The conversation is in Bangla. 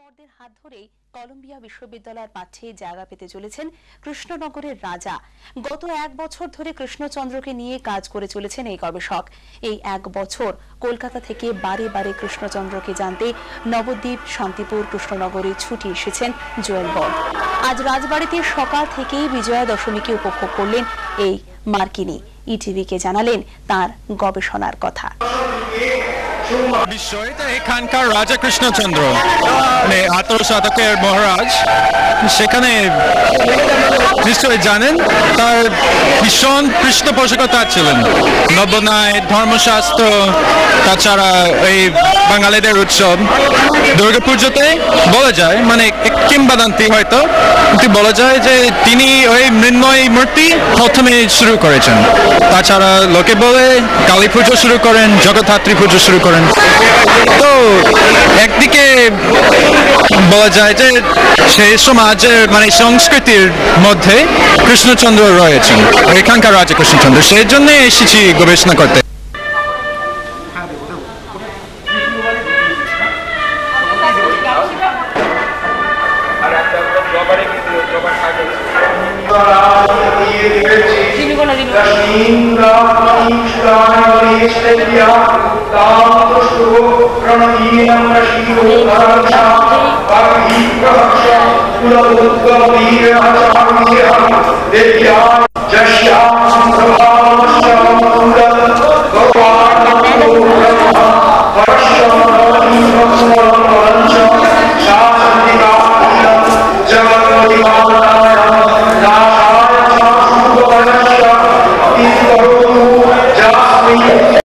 পরদের হাত ধরেই কলম্বিয়া বিশ্ববিদ্যালয়ের পাঠ্যে জায়গা পেতে চলেছেন কৃষ্ণনগরের রাজা। গত 1 বছর ধরে কৃষ্ণচন্দ্রকে নিয়ে কাজ করে চলেছেন এই গবেষক। এই 1 বছর কলকাতা থেকে বারে বারে কৃষ্ণচন্দ্রকে জানতে নবদ্বীপ, শান্তিপুর, কৃষ্ণনগরে ছুটে এসেছেন জুয়েল বল। আজ রাজবাড়িতে সকাল থেকেই বিজয়া দশমীকে উপভোগ করলেন এই মার্কিনী। ইটিভিকে জানালেন তার গবেষণার কথা। বিষয়টা এখানকার রাজা কৃষ্ণচন্দ্র, মানে 18 শতকের মহারাজ, সেখানে নিশ্চয়ই জানেন তার ভীষণ পৃষ্ঠপোষকতা ছিলেন। নবনায়, ধর্মশাস্ত্র, তাছাড়া এই বাঙালিদের উৎসব দুর্গাপুজোতে বলা যায়, মানে কিংবদন্তি হয়তো, কিন্তু বলা যায় যে তিনি ওই মৃন্ময় মূর্তি প্রথমে শুরু করেছেন। তাছাড়া লোকে বলে কালী পুজো শুরু করেন, জগদ্ধাত্রী পুজো শুরু করেন। তো একদিকে বলা যায় যে সেই সমাজের মানে সংস্কৃতির মধ্যে কৃষ্ণচন্দ্র রয়েছেন, এখানকার রাজা কৃষ্ণচন্দ্র। সেই জন্য এসেছি গবেষণা করতে। Jashya